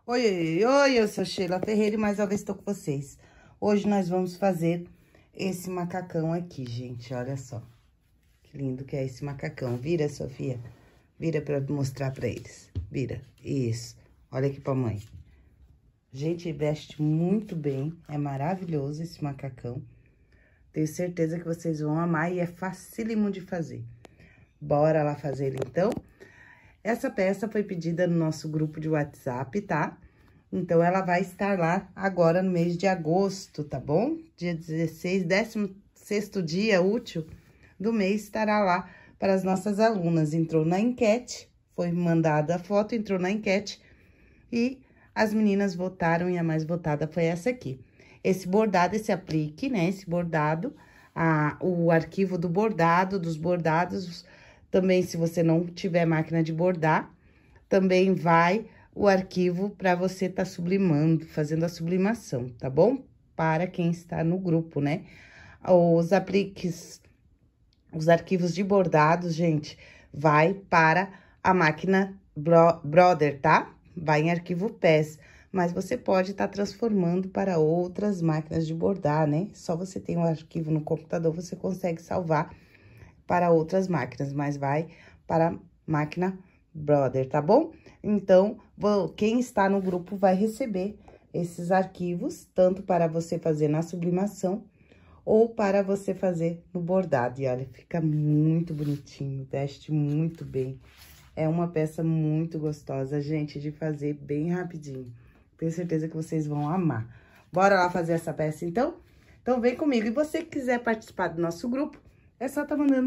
Oi, oi, oi, eu sou Sheila Ferreira e mais uma vez estou com vocês. Hoje nós vamos fazer esse macacão aqui, gente, olha só. Que lindo que é esse macacão. Vira, Sofia, vira pra mostrar pra eles. Vira, isso. Olha aqui pra mãe. Gente, veste muito bem, é maravilhoso esse macacão. Tenho certeza que vocês vão amar e é facílimo de fazer. Bora lá fazer ele, então? Essa peça foi pedida no nosso grupo de WhatsApp, tá? Então, ela vai estar lá agora no mês de agosto, tá bom? Dia 16, 16º dia útil do mês, estará lá para as nossas alunas. Entrou na enquete, foi mandada a foto, entrou na enquete e as meninas votaram e a mais votada foi essa aqui. Esse bordado, esse aplique, né? Esse bordado, o arquivo do bordado, dos bordados. Também, se você não tiver máquina de bordar, também vai o arquivo para você tá sublimando, fazendo a sublimação, tá bom? Para quem está no grupo, né? Os apliques, os arquivos de bordados, gente, vai para a máquina Brother, tá? Vai em arquivo PES, mas você pode estar transformando para outras máquinas de bordar, né? Só você tem um arquivo no computador, você consegue salvar para outras máquinas, mas vai para a máquina Brother, tá bom? Então, quem está no grupo vai receber esses arquivos, tanto para você fazer na sublimação ou para você fazer no bordado. E olha, fica muito bonitinho, veste muito bem. É uma peça muito gostosa, gente, de fazer bem rapidinho. Tenho certeza que vocês vão amar. Bora lá fazer essa peça, então? Então, vem comigo. E você que quiser participar do nosso grupo, é só tá mandando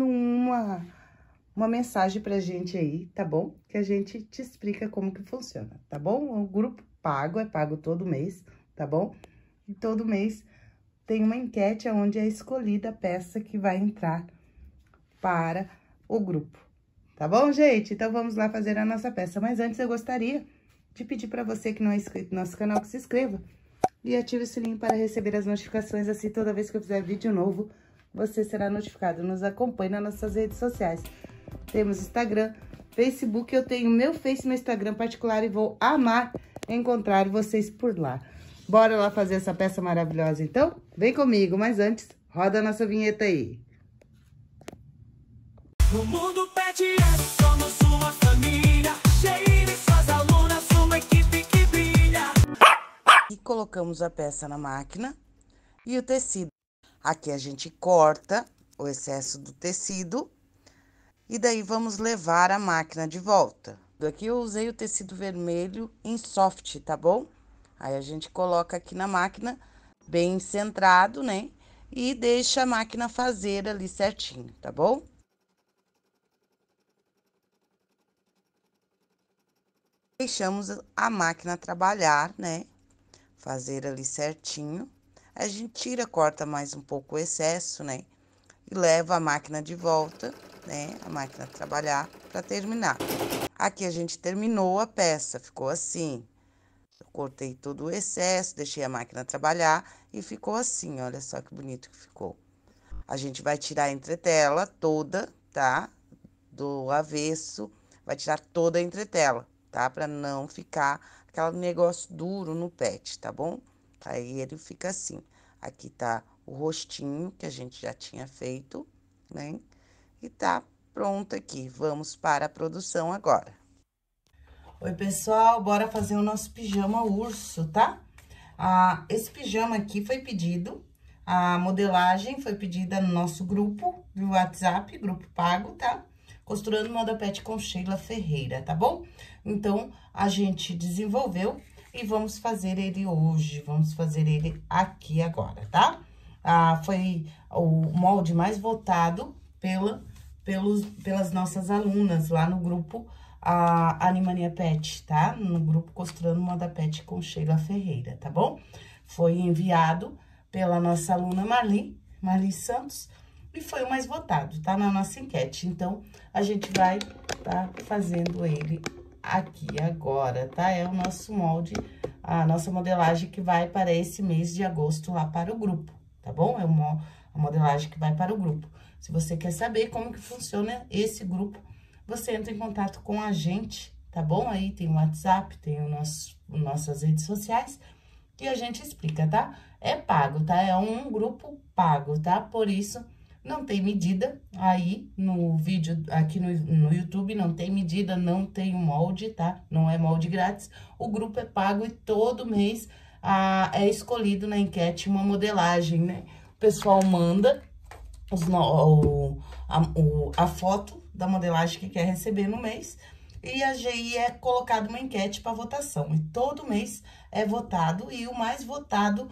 uma mensagem pra gente aí, tá bom? Que a gente te explica como que funciona, tá bom? O grupo pago, é pago todo mês, tá bom? E todo mês tem uma enquete onde é escolhida a peça que vai entrar para o grupo, tá bom, gente? Então, vamos lá fazer a nossa peça. Mas antes, eu gostaria de pedir pra você que não é inscrito no nosso canal, que se inscreva e ative o sininho para receber as notificações, assim, toda vez que eu fizer vídeo novo, você será notificado. Nos acompanhe nas nossas redes sociais. Temos Instagram, Facebook, eu tenho meu Face e meu Instagram particular e vou amar encontrar vocês por lá. Bora lá fazer essa peça maravilhosa, então? Vem comigo, mas antes, roda a nossa vinheta aí. No mundo PetS, somos uma família, Sheila e suas alunas, uma equipe que brilha. E colocamos a peça na máquina e o tecido. Aqui a gente corta o excesso do tecido e daí vamos levar a máquina de volta. Aqui eu usei o tecido vermelho em soft, tá bom? Aí a gente coloca aqui na máquina bem centrado, né? E deixa a máquina fazer ali certinho, tá bom? Deixamos a máquina trabalhar, né? Fazer ali certinho. A gente tira, corta mais um pouco o excesso, né? E leva a máquina de volta, né? A máquina a trabalhar para terminar. Aqui a gente terminou a peça, ficou assim. Eu cortei todo o excesso, deixei a máquina trabalhar e ficou assim, olha só que bonito que ficou. A gente vai tirar a entretela toda, tá? Do avesso, vai tirar toda a entretela, tá? Para não ficar aquele negócio duro no pet, tá bom? Aí ele fica assim. Aqui tá o rostinho que a gente já tinha feito, né? E tá pronto aqui. Vamos para a produção agora. Oi, pessoal, bora fazer o nosso pijama urso, tá? Esse pijama aqui foi pedido, a modelagem foi pedida no nosso grupo do WhatsApp, grupo pago, tá? Costurando Moda Pet com Sheila Ferreira, tá bom? Então, a gente desenvolveu e vamos fazer ele hoje, vamos fazer ele aqui agora, tá? Foi o molde mais votado pelas nossas alunas lá no grupo Animania Pet, tá? No grupo Costurando Moda Pet com Sheila Ferreira, tá bom? Foi enviado pela nossa aluna Marli Santos e foi o mais votado, tá? Na nossa enquete. Então, a gente vai tá fazendo ele aqui agora, tá? É o nosso molde, a nossa modelagem que vai para esse mês de agosto lá para o grupo, tá bom? É a modelagem que vai para o grupo. Se você quer saber como que funciona esse grupo, você entra em contato com a gente, tá bom? Aí tem o WhatsApp, tem nossas redes sociais, que a gente explica, tá? É pago, tá? É um grupo pago, tá? Por isso, não tem medida aí no vídeo, aqui no YouTube, não tem medida, não tem molde, tá? Não é molde grátis. O grupo é pago e todo mês é escolhido na enquete uma modelagem, né? O pessoal manda a foto da modelagem que quer receber no mês e a GI é colocada uma enquete para votação. E todo mês é votado e o mais votado,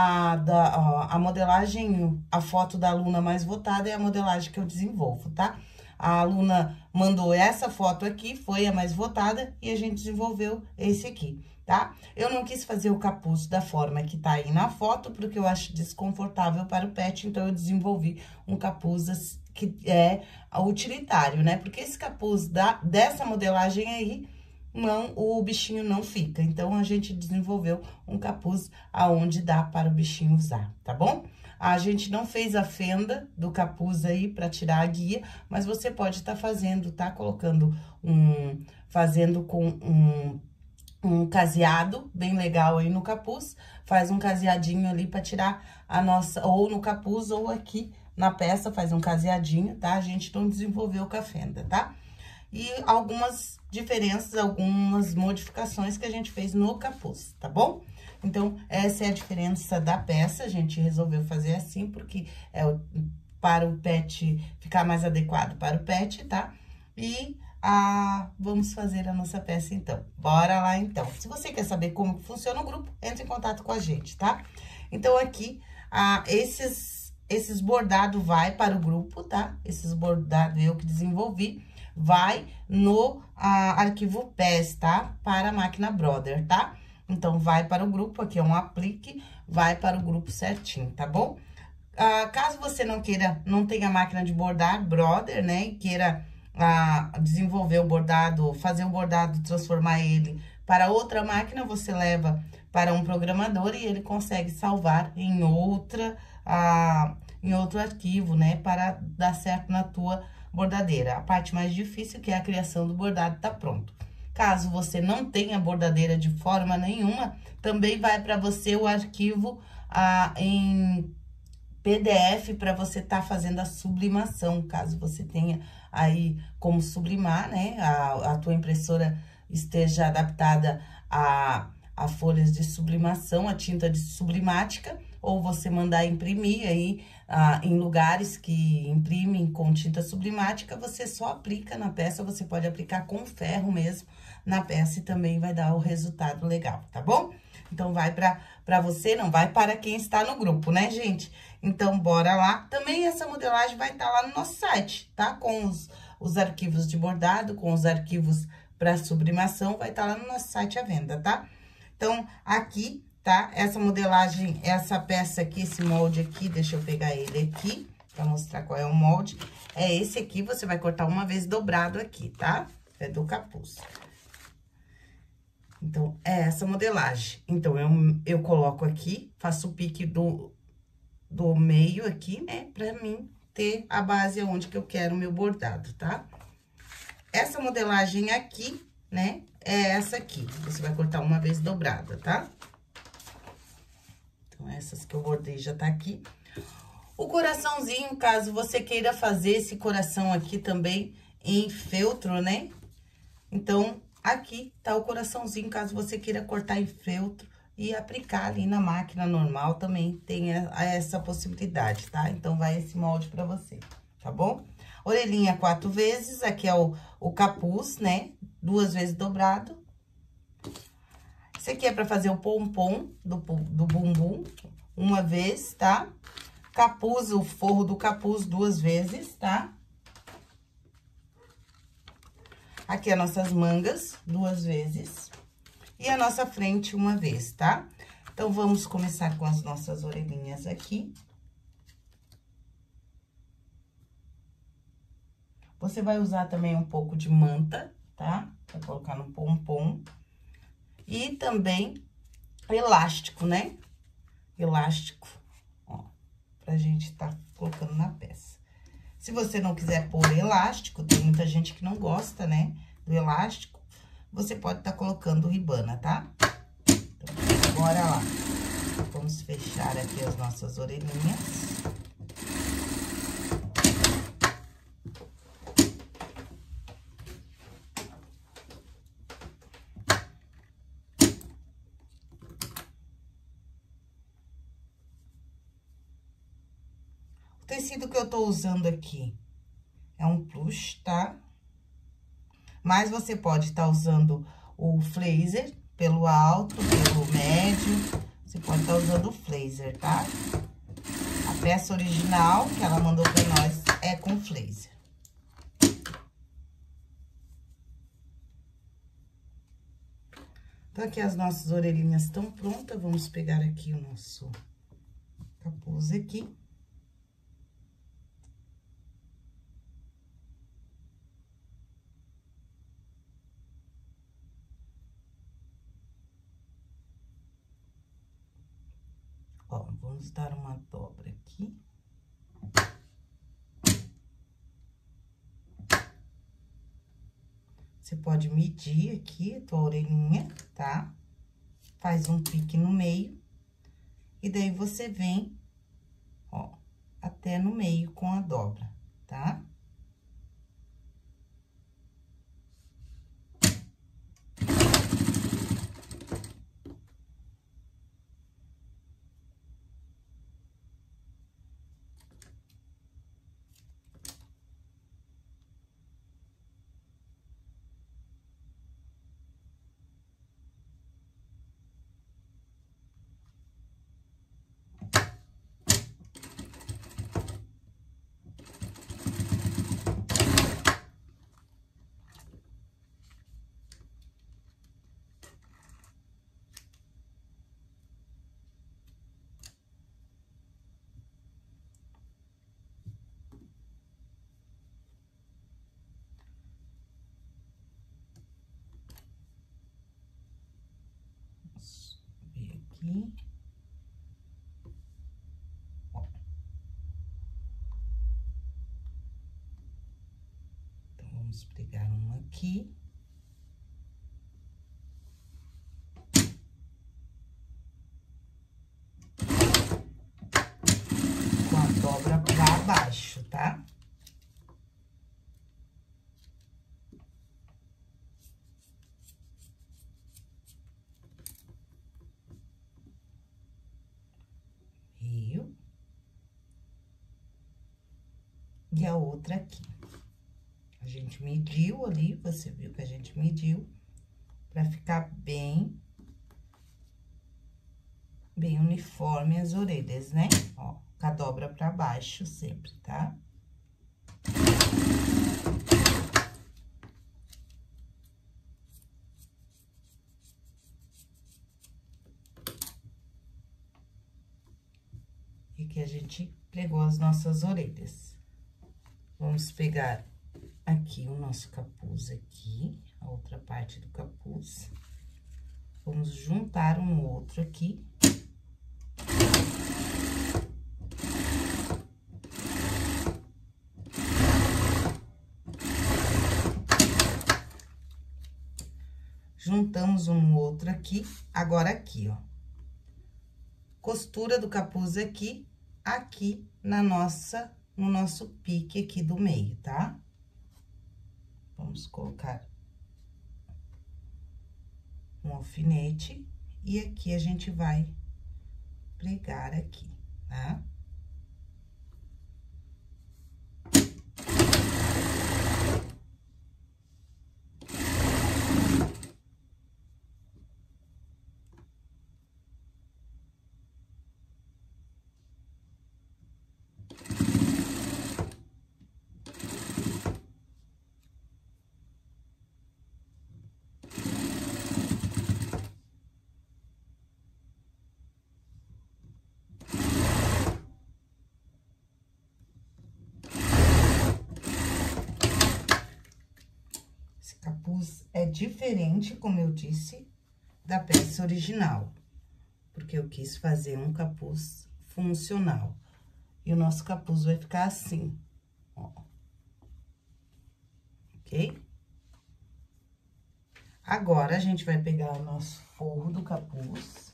a modelagem, a foto da aluna mais votada é a modelagem que eu desenvolvo, tá? A aluna mandou essa foto aqui, foi a mais votada e a gente desenvolveu esse aqui, tá? Eu não quis fazer o capuz da forma que tá aí na foto, porque eu acho desconfortável para o pet, então eu desenvolvi um capuz que é utilitário, né? Porque esse capuz dessa modelagem aí, o bichinho não fica. Então, a gente desenvolveu um capuz aonde dá para o bichinho usar, tá bom? A gente não fez a fenda do capuz aí para tirar a guia, mas você pode estar fazendo, tá? Colocando fazendo com um caseado bem legal aí no capuz, faz um caseadinho ali para tirar ou no capuz ou aqui na peça, faz um caseadinho, tá? A gente não desenvolveu com a fenda, tá? E algumas diferenças, algumas modificações que a gente fez no capuz, tá bom? Então, essa é a diferença da peça, a gente resolveu fazer assim, porque é para o pet ficar mais adequado para o pet, tá? E vamos fazer a nossa peça, então. Bora lá, então. Se você quer saber como funciona o grupo, entre em contato com a gente, tá? Então, aqui, esses bordados vai para o grupo, tá? Esses bordados eu que desenvolvi, vai no arquivo PES, tá? Para a máquina Brother, tá? Então, vai para o grupo, aqui é um aplique, vai para o grupo certinho, tá bom? Caso você não tenha máquina de bordar Brother, né? E queira desenvolver o bordado, fazer o bordado, transformar ele para outra máquina, você leva para um programador e ele consegue salvar em outro arquivo, né? Para dar certo na tua bordadeira. A parte mais difícil, que é a criação do bordado, tá pronto. Caso você não tenha bordadeira de forma nenhuma, também vai para você o arquivo em PDF para você tá fazendo a sublimação, caso você tenha aí como sublimar, né? A tua impressora esteja adaptada a folhas de sublimação, a tinta de sublimática, ou você mandar imprimir aí em lugares que imprimem com tinta sublimática, você só aplica na peça, você pode aplicar com ferro mesmo na peça e também vai dar o resultado legal, tá bom? Então, vai para você, não vai para quem está no grupo, né, gente? Então, bora lá. Também essa modelagem vai estar lá no nosso site, tá? Com os arquivos de bordado, com os arquivos para sublimação, vai estar lá no nosso site à venda, tá? Então, aqui, tá? Essa modelagem, essa peça aqui, esse molde aqui, deixa eu pegar ele aqui, pra mostrar qual é o molde. É esse aqui, você vai cortar uma vez dobrado aqui, tá? É do capuz. Então, é essa modelagem. Então, eu coloco aqui, faço o pique do meio aqui, né? Pra mim ter a base onde que eu quero o meu bordado, tá? Essa modelagem aqui, né? É essa aqui. Você vai cortar uma vez dobrada, tá? Então, essas que eu bordei já tá aqui. O coraçãozinho, caso você queira fazer esse coração aqui também em feltro, né? Então, aqui tá o coraçãozinho, caso você queira cortar em feltro e aplicar ali na máquina normal, também tem essa possibilidade, tá? Então, vai esse molde pra você, tá bom? Orelhinha 4 vezes, aqui é o capuz, né? 2 vezes dobrado. Esse aqui é pra fazer o pompom do bumbum, uma vez, tá? Capuz, o forro do capuz 2 vezes, tá? Aqui as nossas mangas, 2 vezes. E a nossa frente, uma vez, tá? Então, vamos começar com as nossas orelhinhas aqui. Você vai usar também um pouco de manta, tá? Pra colocar no pompom. E também elástico, né? Elástico, ó, pra gente tá colocando na peça. Se você não quiser pôr elástico, tem muita gente que não gosta, né, do elástico, você pode estar colocando ribana, tá? Então, bora lá. Vamos fechar aqui as nossas orelhinhas. O tecido que eu tô usando aqui é um plush, tá? Mas você pode estar usando o flazer pelo alto, pelo médio. Você pode estar usando o flazer, tá? A peça original que ela mandou pra nós é com flazer. Então, aqui as nossas orelhinhas estão prontas. Vamos pegar aqui o nosso capuz aqui. Ó, vamos dar uma dobra aqui. Você pode medir aqui a tua orelhinha, tá? Faz um pique no meio. E daí, você vem, ó, até no meio com a dobra, tá? Aqui. Ó. Então, vamos pregar um aqui. Com a dobra pra baixo, tá? E a outra aqui. A gente mediu ali, você viu que a gente mediu, pra ficar bem uniforme as orelhas, né? Ó, com a dobra pra baixo sempre, tá? E que a gente pregou as nossas orelhas. Vamos pegar aqui o nosso capuz aqui, a outra parte do capuz. Vamos juntar um outro aqui. Juntamos um no outro aqui, agora aqui, ó. Costura do capuz aqui no nosso pique aqui do meio, tá? Vamos colocar um alfinete e aqui a gente vai pregar aqui, tá? Capuz é diferente, como eu disse, da peça original, porque eu quis fazer um capuz funcional. E o nosso capuz vai ficar assim, ó. Ok? Agora, a gente vai pegar o nosso forro do capuz.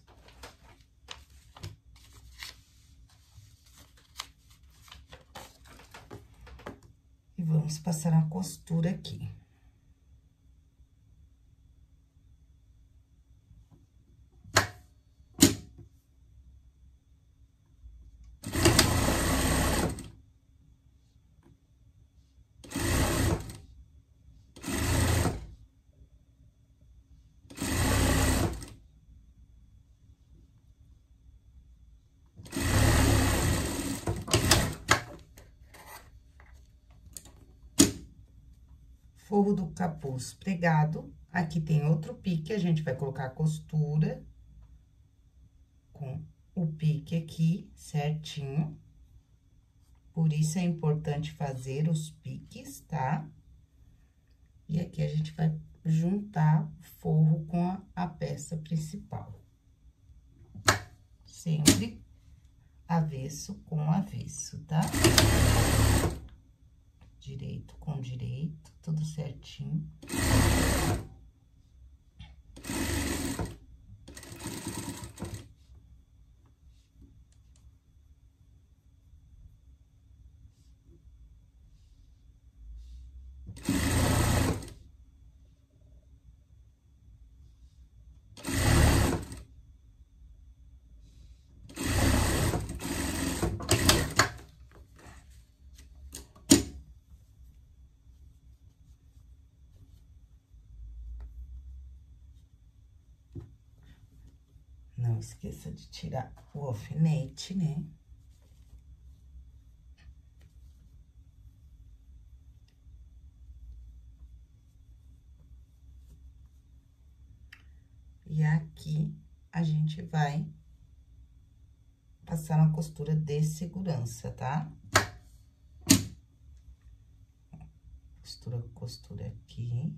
E vamos passar uma costura aqui. Forro do capuz pregado, aqui tem outro pique, a gente vai colocar a costura com o pique aqui, certinho. Por isso, é importante fazer os piques, tá? E aqui a gente vai juntar o forro com a peça principal. Sempre avesso com avesso, tá? Direito com direito, tudo certinho. Não esqueça de tirar o alfinete, né? E aqui, a gente vai passar uma costura de segurança, tá? Costura aqui.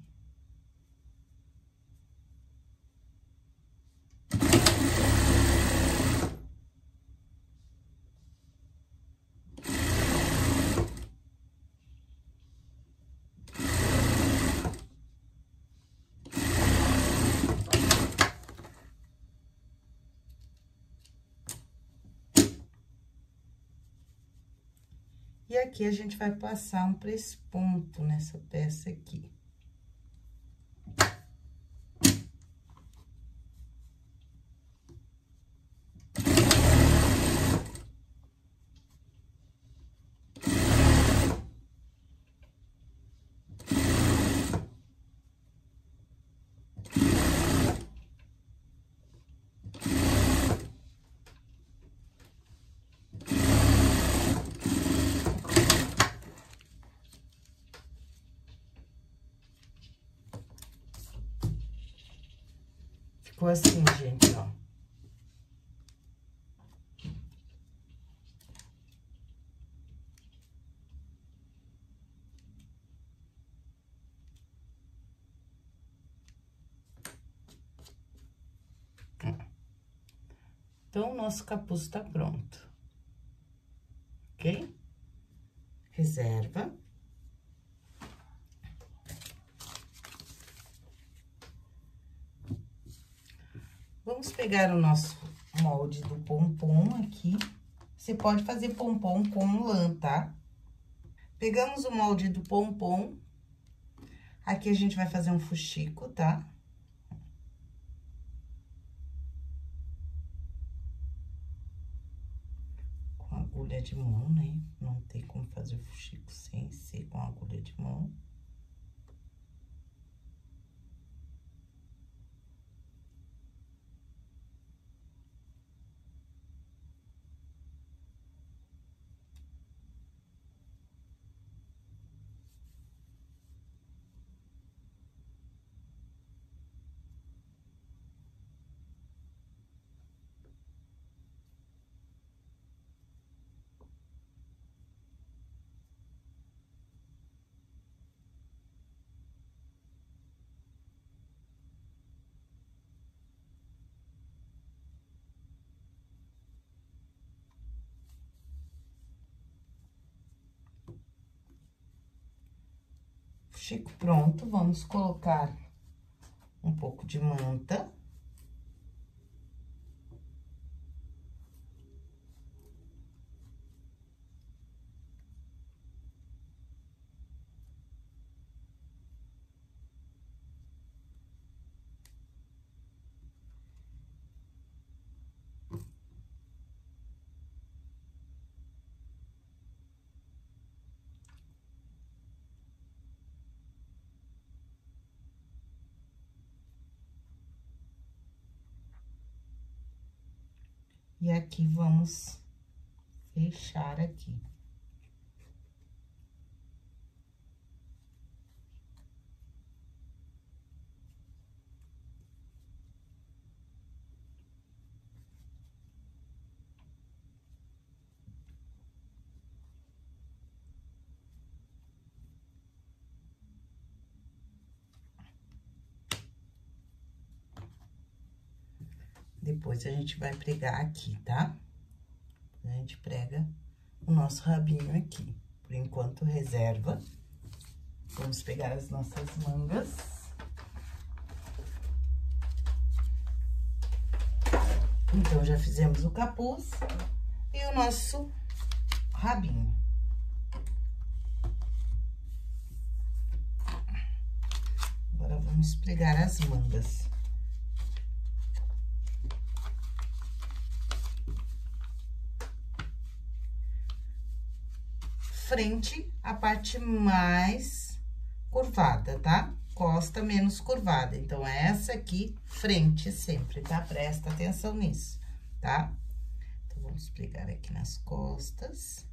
E aqui, a gente vai passar um press-ponto nessa peça aqui. Ficou assim, gente, ó. Então, o nosso capuz tá pronto. Ok? Reserva. Vamos pegar o nosso molde do pompom aqui. Você pode fazer pompom com lã, tá? Pegamos o molde do pompom. Aqui a gente vai fazer um fuxico, tá? Com agulha de mão, né? Não tem como fazer o fuxico sem ser com agulha de mão. Fuxico pronto, vamos colocar um pouco de manta. E aqui, vamos fechar aqui. Depois, a gente vai pregar aqui, tá? A gente prega o nosso rabinho aqui. Por enquanto, reserva. Vamos pegar as nossas mangas. Então, já fizemos o capuz e o nosso rabinho. Agora, vamos pregar as mangas. Frente, a parte mais curvada, tá? Costa menos curvada. Então, essa aqui, frente sempre, tá? Presta atenção nisso, tá? Então, vamos pregar aqui nas costas.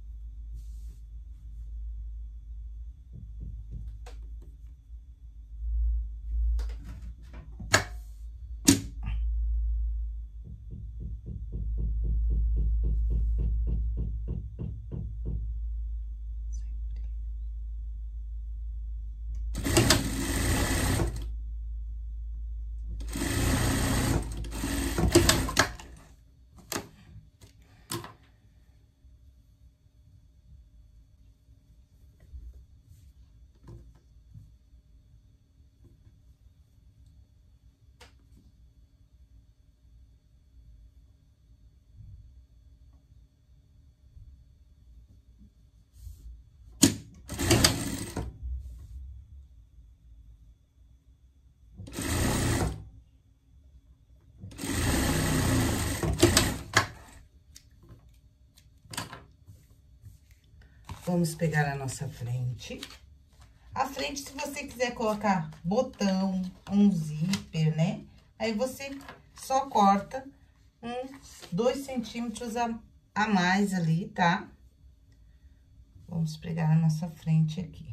Vamos pegar a nossa frente. A frente, se você quiser colocar botão, um zíper, né? Aí, você só corta uns 2 centímetros a mais ali, tá? Vamos pregar a nossa frente aqui.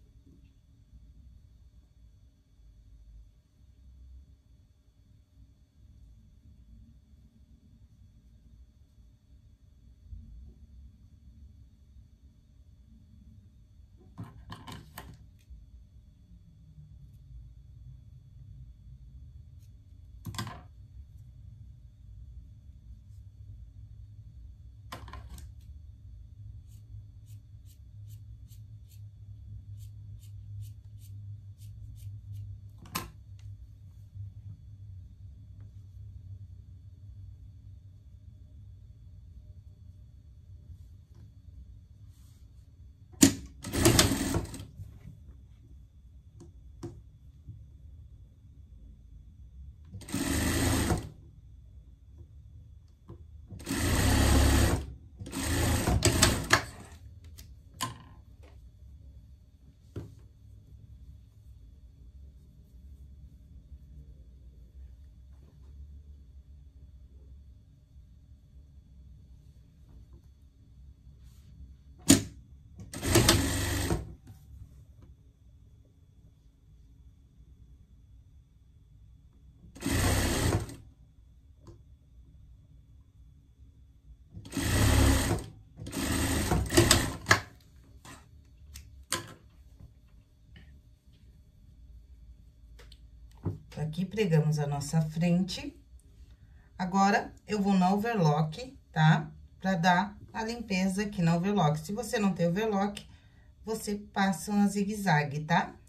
Aqui, pregamos a nossa frente. Agora, eu vou no overlock, tá? Pra dar a limpeza aqui no overlock. Se você não tem overlock, você passa uma zigue-zague, tá?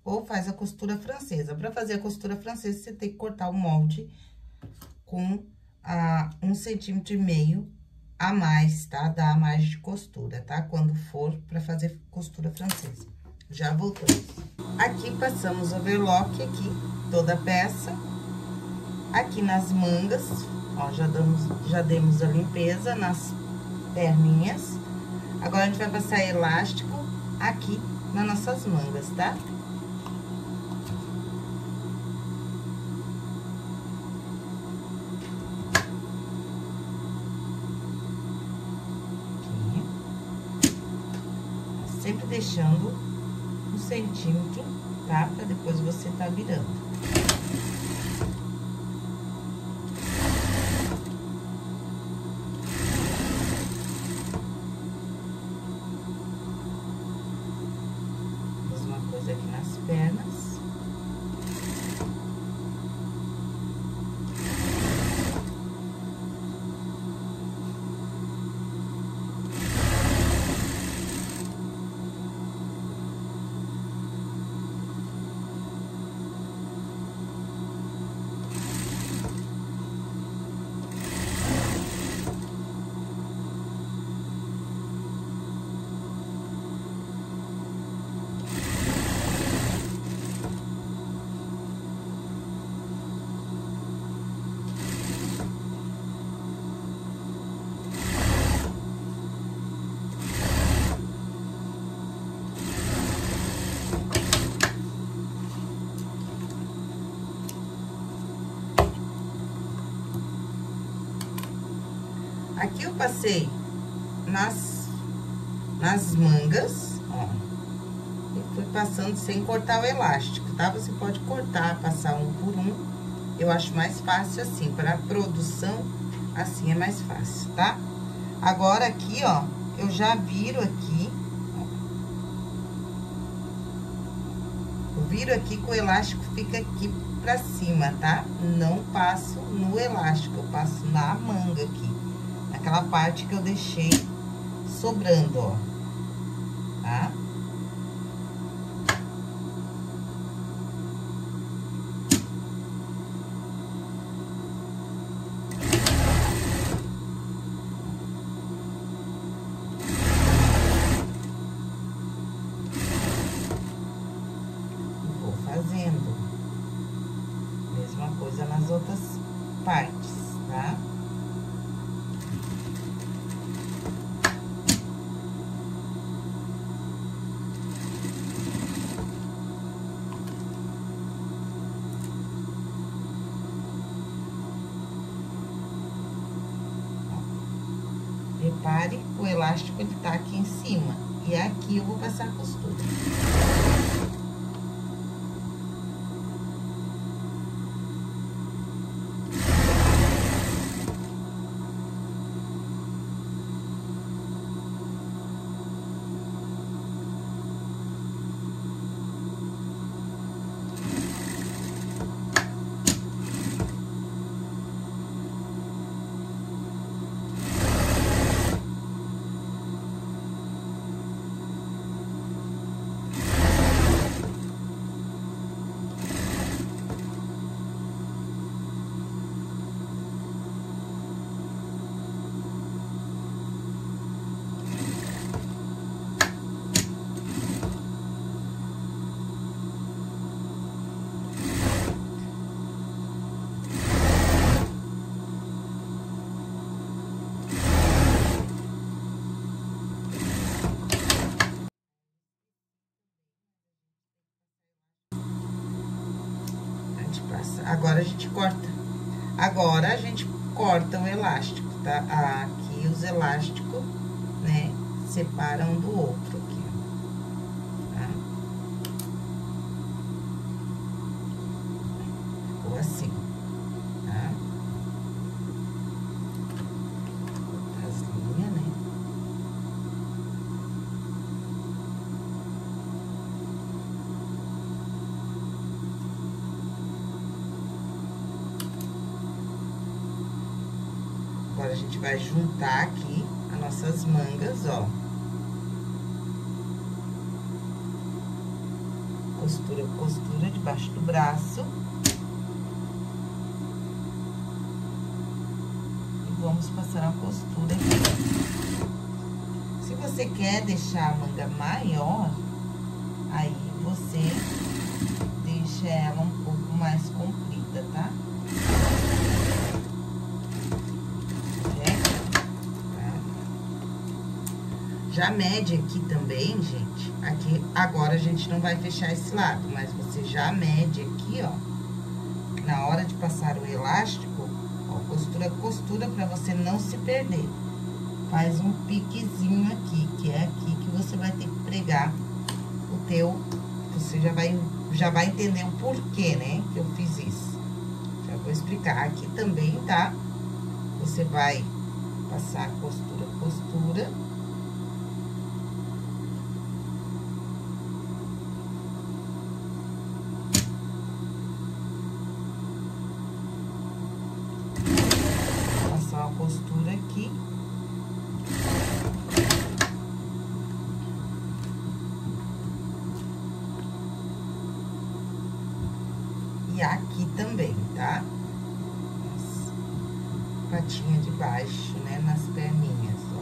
ou faz a costura francesa. Para fazer a costura francesa, você tem que cortar o molde com 1,5 centímetro a mais, tá? Dá a mais de costura, tá? Quando for para fazer costura francesa. Já voltamos. Aqui, passamos overlock aqui, toda a peça. Aqui nas mangas, ó, já demos a limpeza nas perninhas. Agora, a gente vai passar elástico aqui nas nossas mangas, tá? Sempre deixando 1 centímetro, tá? Pra depois você tá virando. Mesma coisa aqui nas pernas. Aqui eu passei nas mangas, ó, e fui passando sem cortar o elástico, tá? Você pode cortar, passar um por um, eu acho mais fácil assim, para produção, assim é mais fácil, tá? Agora, aqui, ó, eu já viro aqui, ó. Eu viro aqui que o elástico fica aqui pra cima, tá? Não passo no elástico, eu passo na manga aqui. Aquela parte que eu deixei sobrando, ó, tá? Vou fazendo mesma coisa nas outras partes, tá? Repare, o elástico, ele tá aqui em cima. E aqui eu vou passar a costura. Agora a gente corta. Agora a gente corta o elástico, tá? Aqui os elásticos, né, separam um do outro aqui, tá? Ficou assim, tá? Cortar as linhas, né? Agora, a gente vai juntar aqui as nossas mangas, ó. costura debaixo do braço. E vamos passar a costura aqui. Se você quer deixar a manga maior, aí você deixa ela um pouco mais comprida, tá? Já mede aqui também, gente. Aqui, agora a gente não vai fechar esse lado, mas você já mede aqui, ó. Na hora de passar o elástico, ó, costura pra você não se perder. Faz um piquezinho aqui, que é aqui que você vai ter que pregar o teu. Você já vai entender o porquê, né, que eu fiz isso. Já vou explicar aqui também, tá? Você vai passar costura. Passar uma costura aqui. E aqui também, tá? Patinha de baixo, né? Nas perninhas, ó.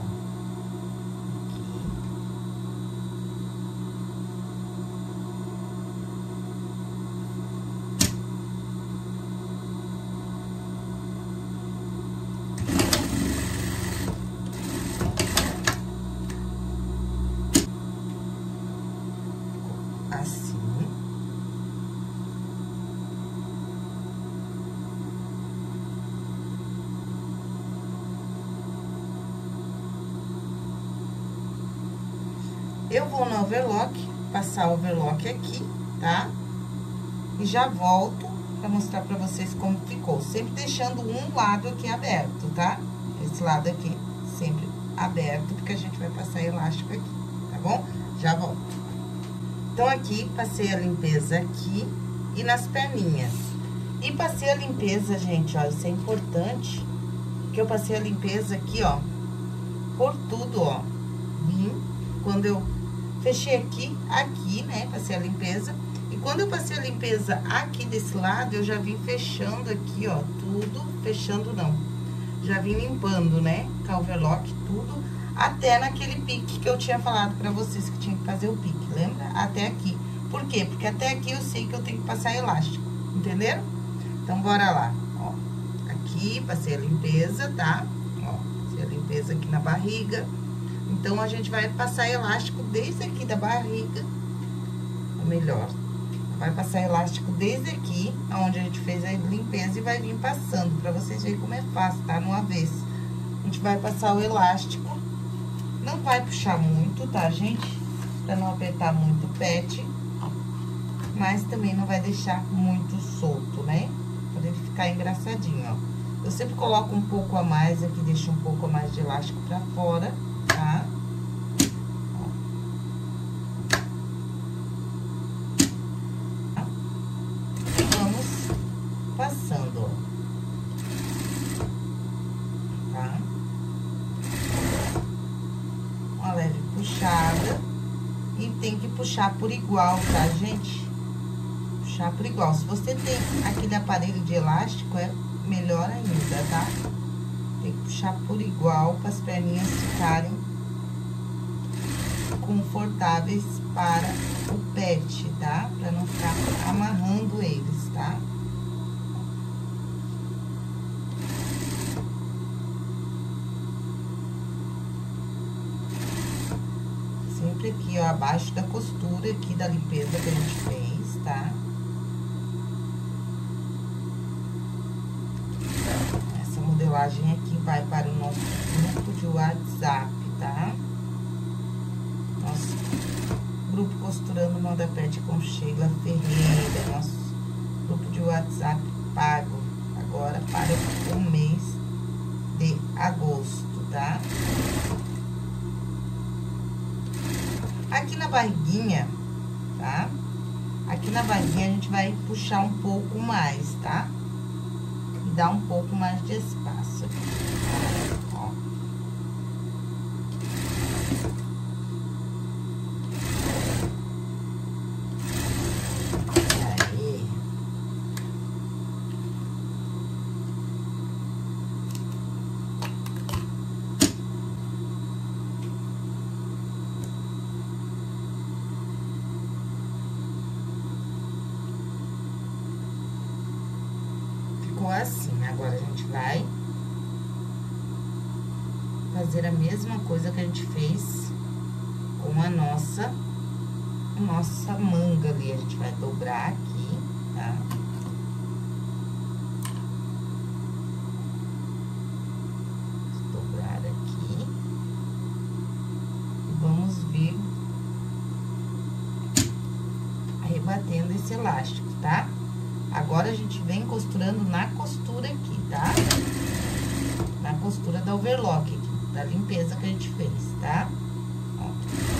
Assim. Eu vou no overlock, passar o overlock aqui, tá? E já volto pra mostrar pra vocês como ficou. Sempre deixando um lado aqui aberto, tá? Esse lado aqui sempre aberto, porque a gente vai passar elástico aqui, tá bom? Já volto. Então, aqui, passei a limpeza aqui e nas perninhas. E passei a limpeza, gente, ó, isso é importante, que eu passei a limpeza aqui, ó, por tudo, ó. Vim, quando eu fechei aqui, né, passei a limpeza. E quando eu passei a limpeza aqui desse lado, eu já vim fechando aqui, ó, tudo, fechando não. Já vim limpando, né, com a overlock, tudo, até naquele pique que eu tinha falado pra vocês que tinha que fazer o pique, lembra? Até aqui. Por quê? Porque até aqui eu sei que eu tenho que passar elástico, entenderam? Então, bora lá, ó. Aqui, passei a limpeza, tá? Ó, passei a limpeza aqui na barriga. Então, a gente vai passar elástico desde aqui da barriga, ou melhor, vai passar elástico desde aqui, onde a gente fez a limpeza, e vai vir passando, pra vocês verem como é fácil, tá? No avesso. A gente vai passar o elástico, não vai puxar muito, tá, gente? Pra não apertar muito o pet, mas também não vai deixar muito solto, né? Pra ele ficar engraçadinho, ó. Eu sempre coloco um pouco a mais aqui, deixo um pouco a mais de elástico pra fora, tá? Passando, ó, tá? Uma leve puxada, e tem que puxar por igual, tá, gente? Puxar por igual. Se você tem aquele aparelho de elástico, é melhor ainda, tá? Tem que puxar por igual, para as perninhas ficarem confortáveis para o pet, tá? Pra não ficar amarrando eles, tá? Sempre aqui, ó, abaixo da costura aqui da limpeza que a gente fez, tá? Essa modelagem aqui vai para o nosso grupo de WhatsApp, tá? Nosso grupo Costurando Moda Pet com Sheila Ferreira, nosso grupo de WhatsApp pago agora para o mês de agosto, tá? Aqui na barriguinha, tá? Aqui na barriguinha a gente vai puxar um pouco mais, tá? E dar um pouco mais de espaço aqui, ó. Agora, a gente vai fazer a mesma coisa que a gente fez com a nossa manga ali. A gente vai dobrar aqui, tá? Dobrar aqui. E vamos vir arrebatendo esse elástico, tá? Agora, a gente vem costurando na costura aqui, tá? Na costura da overlock aqui, da limpeza que a gente fez, tá? Ó.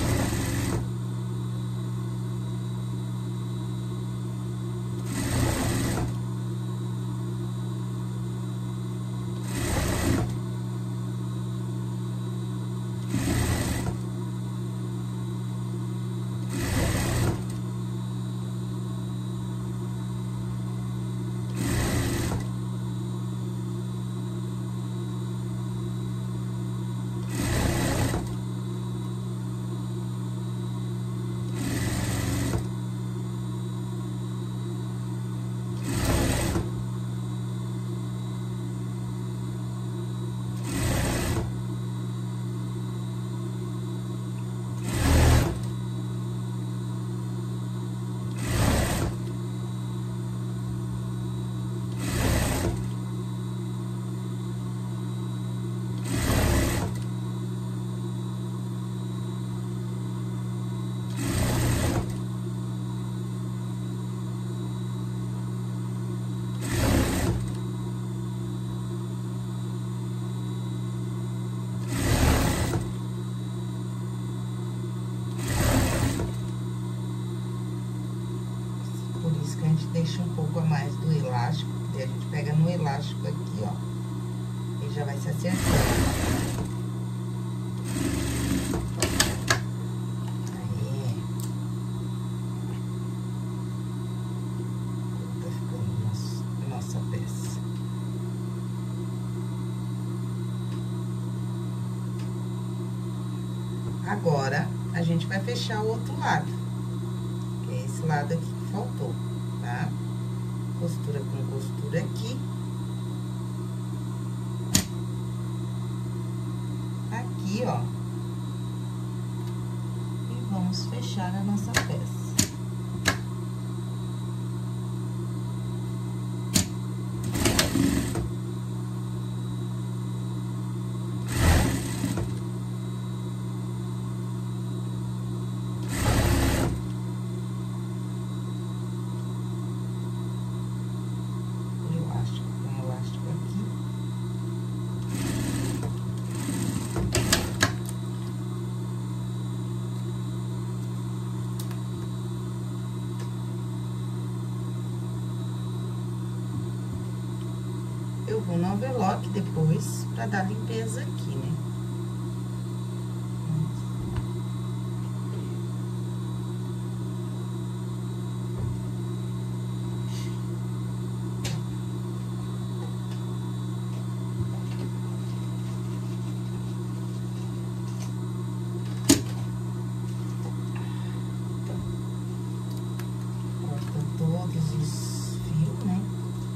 A gente deixa um pouco a mais do elástico, e a gente pega no elástico aqui, ó, e já vai se acertando. Aí. Tá ficando nossa peça. Agora, a gente vai fechar o outro lado, que é esse lado aqui que faltou. Tá? Costura com costura aqui. Aqui, ó. E vamos fechar a nossa peça. Eu vou no overlock depois, pra dar limpeza aqui, né? Corta todos os fios, né?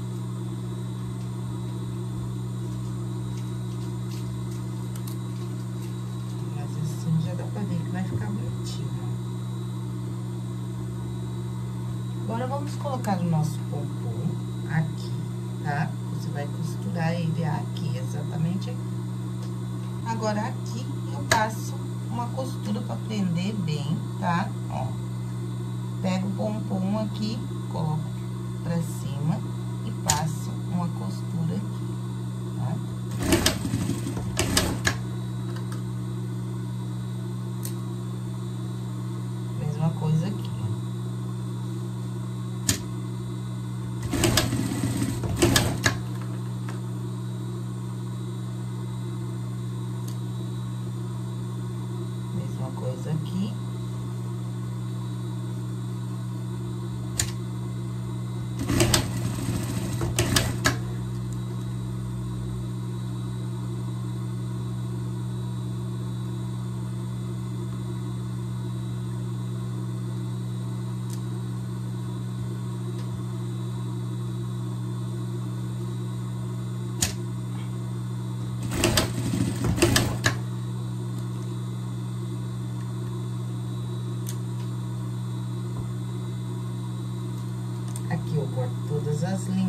Agora, vamos colocar o nosso pompom aqui, tá? Você vai costurar ele aqui, exatamente aqui. Agora, aqui, eu passo uma costura pra prender bem, tá? Ó. Pego o pompom aqui, coloco pra cima e passo uma costura aqui, tá? Mesma coisa aqui. Coisa aqui.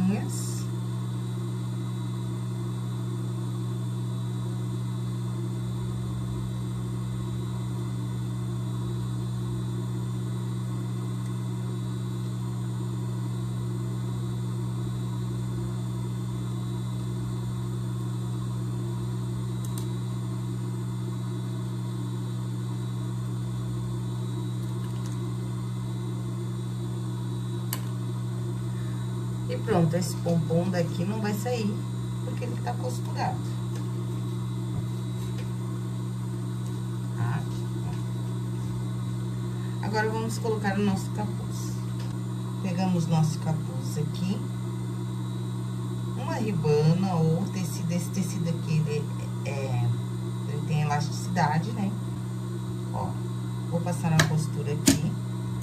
pontinhas. E pronto, esse pompom daqui não vai sair, porque ele tá costurado. Tá? Agora, vamos colocar o nosso capuz. Pegamos nosso capuz aqui. Uma ribana ou tecido, esse tecido aqui, ele tem elasticidade, né? Ó, vou passar na costura aqui.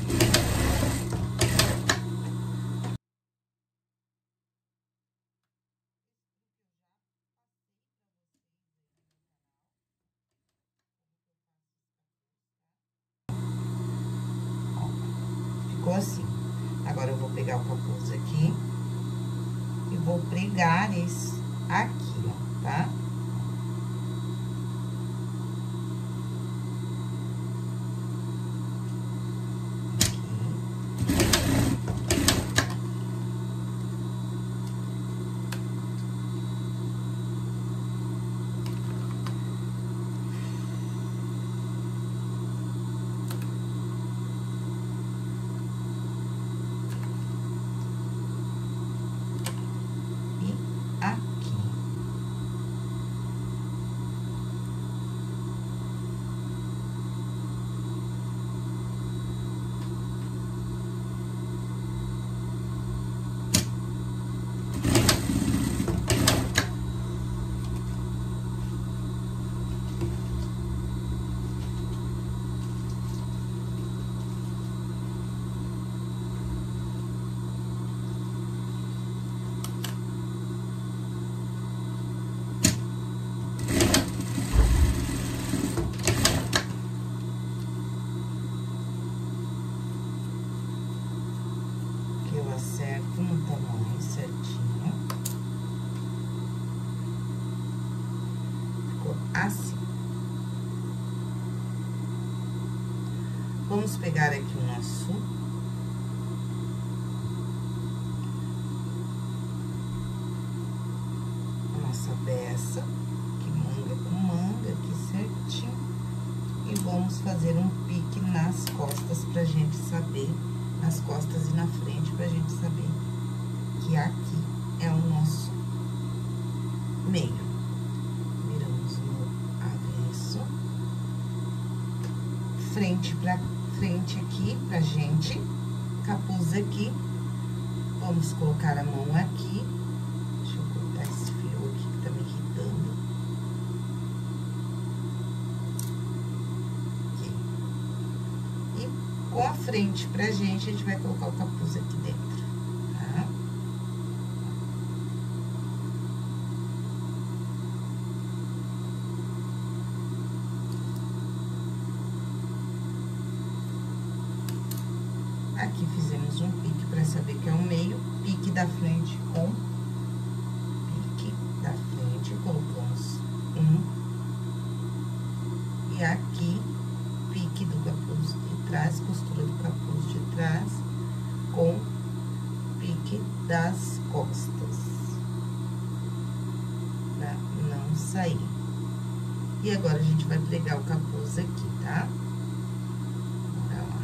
Assim. Agora, eu vou pegar o capuz aqui e vou pregar esse aqui, ó, tá? Acerto no tamanho certinho. Ficou assim. Vamos pegar aqui o nosso a nossa peça, que manga com manga, aqui certinho. E vamos fazer um pique nas costas pra gente saber, nas costas e na frente, pra gente saber que aqui é o nosso meio. Viramos no avesso. Frente pra frente aqui, pra gente. Capuz aqui. Vamos colocar a mão aqui. Deixa eu cortar esse fio aqui que tá me irritando. Aqui. E com a frente pra gente, a gente vai colocar o capuz aqui dentro, tá? Aqui fizemos um pique pra saber que é o meio, pique da frente com pique da frente, colocamos um. E aqui, pique do capuz de trás, costura do capuz de trás, com pique das costas, pra não sair. E agora, a gente vai pregar o capuz aqui, tá? Bora lá.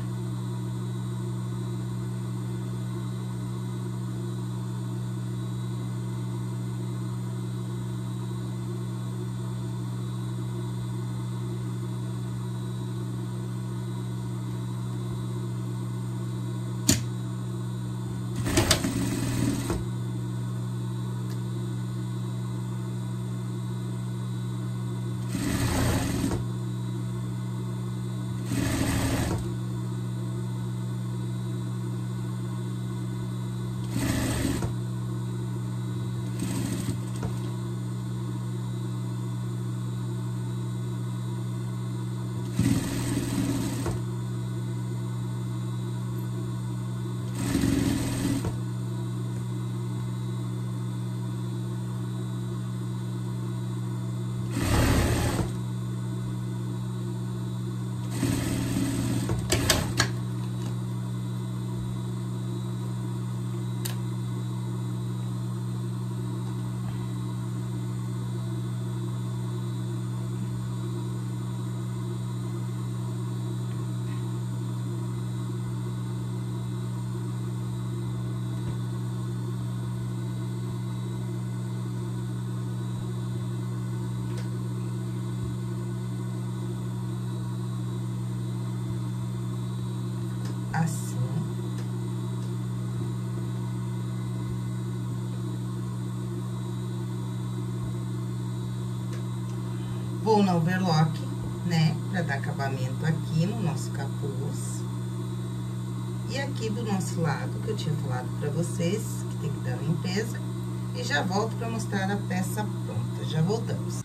Vou na overlock, né? Pra dar acabamento aqui no nosso capuz. E aqui do nosso lado, que eu tinha falado pra vocês, que tem que dar limpeza. E já volto pra mostrar a peça pronta. Já voltamos.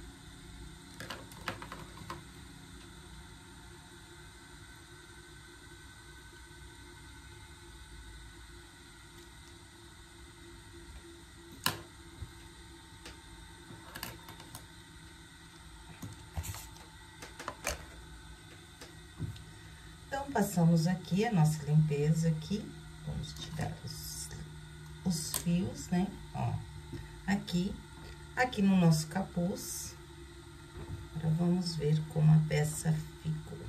Então, passamos aqui a nossa limpeza aqui. Vamos tirar os fios, né? Ó, aqui no nosso capuz. Agora, vamos ver como a peça ficou.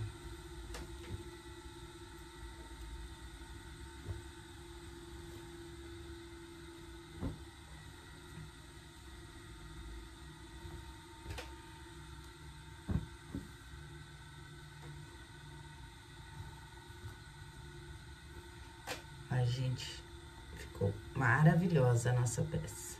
Ai, gente, ficou maravilhosa a nossa peça.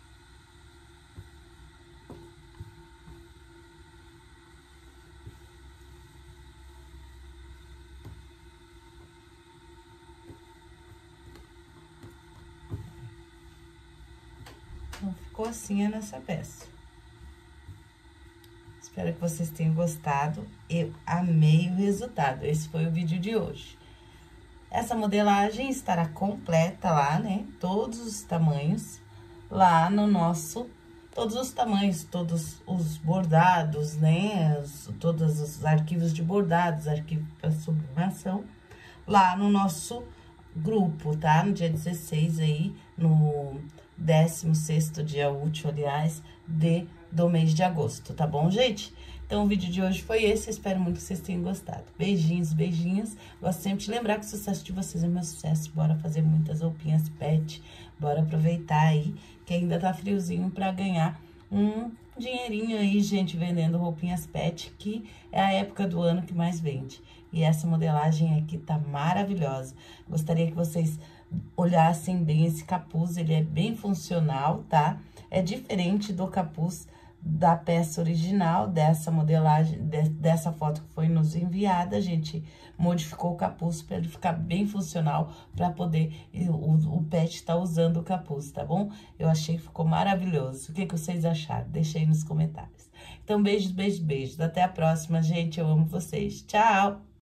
Então, ficou assim a nossa peça. Espero que vocês tenham gostado. Eu amei o resultado. Esse foi o vídeo de hoje. Essa modelagem estará completa lá, né? Todos os tamanhos, lá no nosso... Todos os tamanhos, todos os bordados, né? Todos os arquivos de bordados, arquivo para sublimação, lá no nosso grupo, tá? No dia 16 aí, no 16º dia útil, aliás, do mês de agosto, tá bom, gente? Então, o vídeo de hoje foi esse, eu espero muito que vocês tenham gostado. Beijinhos, beijinhos. Gosto sempre de lembrar que o sucesso de vocês é meu sucesso. Bora fazer muitas roupinhas pet, bora aproveitar aí, que ainda tá friozinho pra ganhar um dinheirinho aí, gente, vendendo roupinhas pet, que é a época do ano que mais vende. E essa modelagem aqui tá maravilhosa. Gostaria que vocês olhassem bem esse capuz, ele é bem funcional, tá? É diferente do capuz da peça original, dessa modelagem, dessa foto que foi nos enviada. A gente modificou o capuz para ele ficar bem funcional, para poder o pet estar usando o capuz, tá bom? Eu achei que ficou maravilhoso. O que vocês acharam? Deixa aí nos comentários. Então, beijos, beijos, beijos. Até a próxima, gente. Eu amo vocês. Tchau!